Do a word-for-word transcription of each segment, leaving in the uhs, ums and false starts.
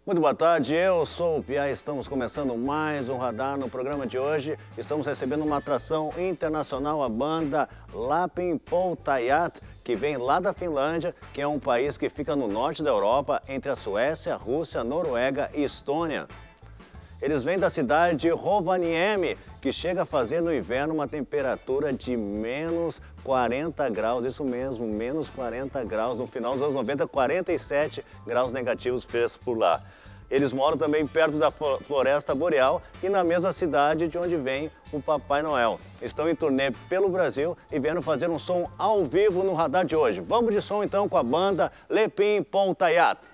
Muito boa tarde, eu sou o Pia, estamos começando mais um Radar. No programa de hoje estamos recebendo uma atração internacional, a banda Lapin Polttajat, que vem lá da Finlândia, que é um país que fica no norte da Europa, entre a Suécia, Rússia, Noruega e Estônia. Eles vêm da cidade de Rovaniemi, que chega a fazer no inverno uma temperatura de menos quarenta graus, isso mesmo, menos quarenta graus. No final dos anos noventa, quarenta e sete graus negativos fez por lá. Eles moram também perto da Floresta Boreal e na mesma cidade de onde vem o Papai Noel. Estão em turnê pelo Brasil e vieram fazer um som ao vivo no Radar de hoje. Vamos de som então com a banda Lapin Polttajat.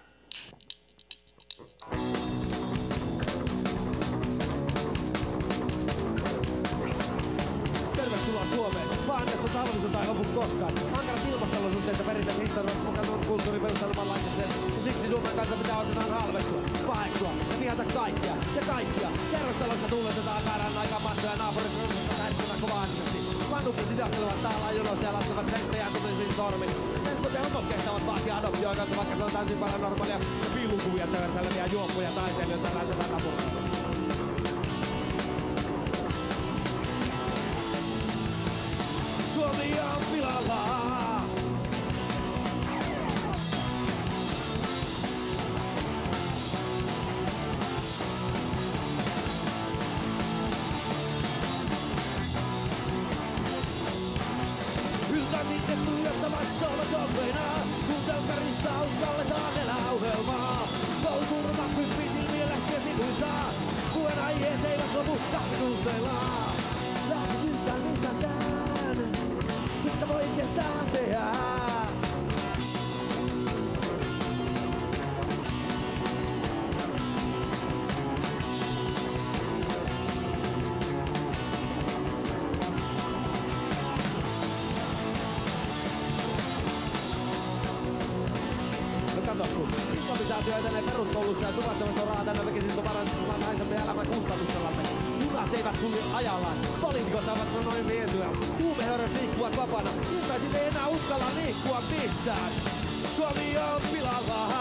Talviset tai loput koskaan. Ankarat ilmastoolosuhteita perinteisen historian kulttuurin perustelman laitteeseen. Ja siksi Suomen kanssa pitää otetaan halveksua, paheksua ja vihata kaikkia ja kaikkia. Kerrostalossa tuuletetaan määrän aikaa passoja naapurissa runsasta tähdistönä kovaannisesti. Vanhukset hidahtelevat täällä jonossa ja laskevat senttejään totisiin sormin. Lesbot ja homot kestävät vahkia adoptio-oikeutta, vaikka se on täysin paranormaalia. Ja piilukuvia töverteleviä juoppuja taiteilijoita räytetään napurilla. Suomi on pilalla. Yltä sitten tuijottavat solmat oppeina, kun telkkarissa uskalletaan elää ohjelmaa. Koulusurma pyppii silmien lähtiesi kuisaa, kuen aiheet eivät lopu kahvitusteilla. Lähetystä lisätään, mitä voi kestää tehdä. No kato, kun improvisaatio etenee peruskoulussa ja suvaitsemasta on rahaa tänne väkisin parantamaan naisemme elämän kustannuksellamme. Junat eivät kulje ajallaan, poliitikot ovat noin vietyä. Huumehöröt liikkuvat vapaana, iltaisin ei enää uskalla liikkua missään. Suomi on pilalla.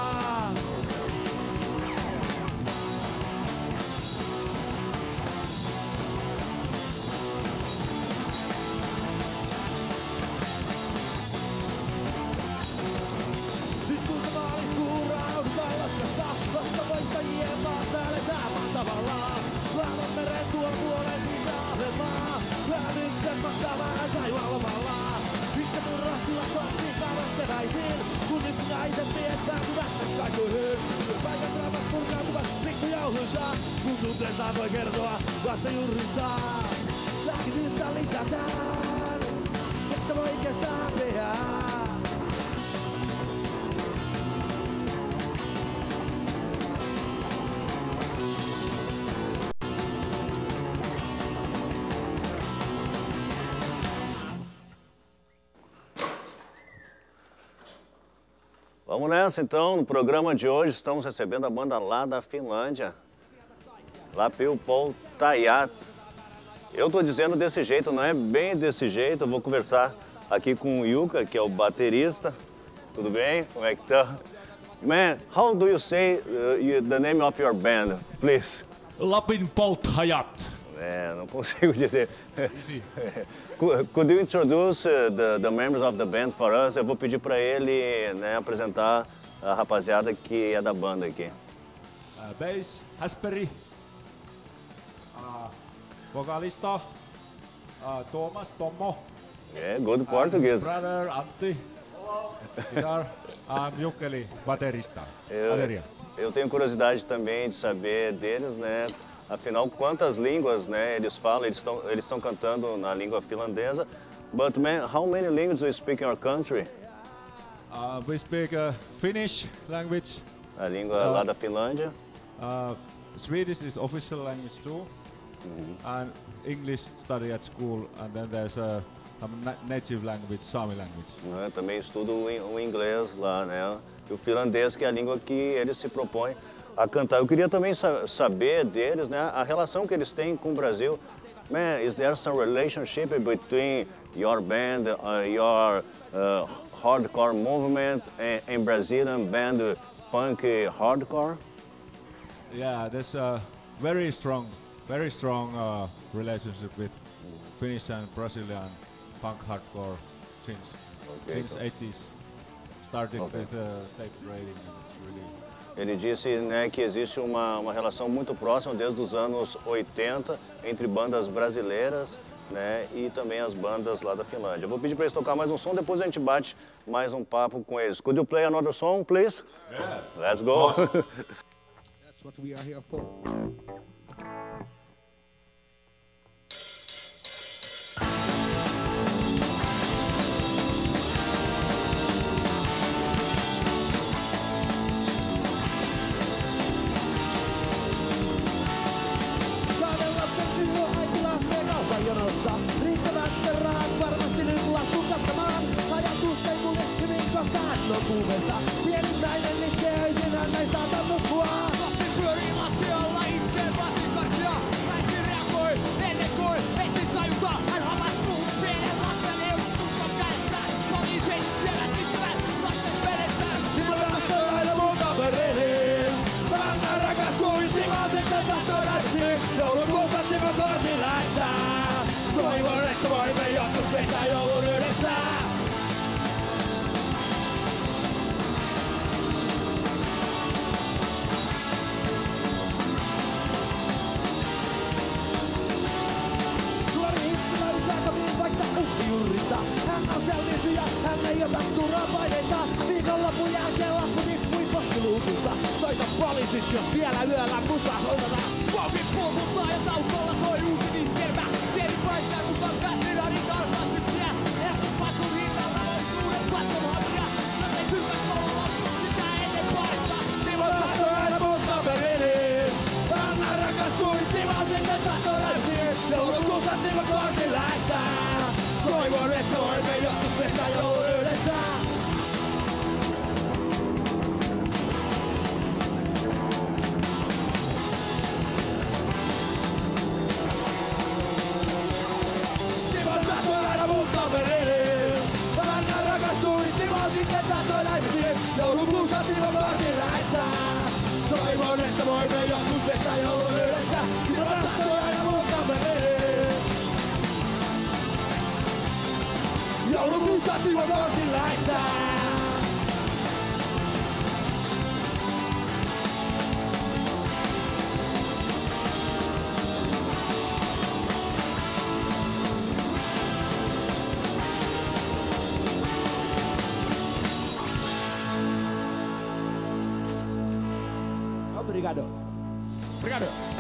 Syyskuussa maaliskuun raudutaan laskassa, vasta voittajien maassa eletään mahtavalla. Laavan meren tuon puolen siitä ahdelmaa, lämykset maksamaan saivalomalla. Itse mun rahtivat lapsiin kaavat keväisiin, kun yksinäiset miehet päätyvät ratkaisuihin. Paikat raavat purkautuvat pikkujauhunsa, kun tunteestaan voi kertoa vasta juurissa. Lääkitystä lisätään, että voi kestää tehdä. Vamos nessa então, no programa de hoje estamos recebendo a banda lá da Finlândia, Lapin Polttajat. Eu tô dizendo desse jeito, não é bem desse jeito, eu vou conversar aqui com o Jukka, que é o baterista. Tudo bem? Como é que tá? Man, how do you say uh, you, the name of your band, please? Lapin Polttajat. É, não consigo dizer. Could you introduce uh, the, the members of the band for us? Eu vou pedir para ele, né, apresentar a rapaziada que é da banda aqui. Uh, bass, Hasperi. Uh, vocalista, uh, Thomas, Tommo. É, good Português. Brother, Antti. Guitar, and Jukkeli, baterista. Eu, eu tenho curiosidade também de saber deles, né? Afinal, quantas línguas, né, eles falam, eles estão eles estão cantando na língua finlandesa. But man, how many languages do you speak in your country? Uh, we speak uh, Finnish language. A língua uh, lá da Finlândia. Uh, Swedish is official language too. Mm-hmm. And English study at school, and then there's a, a native language, Sami language. Eu também estudo o inglês lá, né? E o finlandês, que é a língua que eles se propõem a cantar. Eu queria também sa saber deles, né, a relação que eles têm com o Brasil. Man, is there some relationship between your band, uh, your uh, hardcore movement, and, and Brazilian band punk hardcore? Yeah, there's a very strong, very strong uh, relationship with Finnish and Brazilian punk hardcore since Okay, since so- eighties. Starting Okay. with uh, tape trading. It's really Ele disse, né, que existe uma, uma relação muito próxima desde os anos oitenta entre bandas brasileiras, né, e também as bandas lá da Finlândia. Eu vou pedir para eles tocar mais um som, depois a gente bate mais um papo com eles. Could you play another song, please? yeah. Let's go. That's what we are here for. Kahden lapsen syy äiti laskee kaupajonossa. Riittävästä rahat varmasti nyt lasku kattamaan. Ajatus ei kulje hyvin, koska hän on kuumessa. Pienittäinen liikkeisiin hän ei saata nukkua. Lapsi pyörii lattialla itteen vastikarsia. Äiti reagoi, ennekoi, etsi tajuta. Hän havahtuu pienen lapsen eustukon kädessä. Poliisit siellä tykkään, lasten vedetään. Silloin lähtee aina mun kavereiden. Mä rakastuin timaseksi tahtoisesti. Joulukuussa Timo kortti lähettää. Toivon, että voimme joskus vetää joulun yhdessä. Suori hipsilä yrittää kotiin vaikka uhriurissa. Hän on selviytyjä, hän ei ota turhaa paineita. Viikonlopun jälkeen lappu tippui postiluukusta. Soita poliisit, jos vielä yöllä musaa soitetaan. Vaukin puhuttaa ja taustalla soi uusi vihkermä. Pieni paikkaa, kun on päästy radikaalista sykkiä. Ehti patun hinnalla on suuret pattomhavia. Jos ei tykkäs olla, sitä ennen paikkaa. Timo tahtoi aina mun kaverini. Anna rakastui Timosen ja tahtoraisiin. Joulukuussa Timo kortti lähettää. Toivon, että voimme joskus vetää joulun yhdessä. Timo tahtoi aina mun kaverini. Anna rakastui Timosen ja tahtoraisiin. Joulukuussa Timo kortti lähettää. Toivon, että voimme joskus vetää joulun yhdessä. Timo tahtoi aina mun kaverini. Joulukuussa Timo kortti lähettää. Obrigado. Obrigado.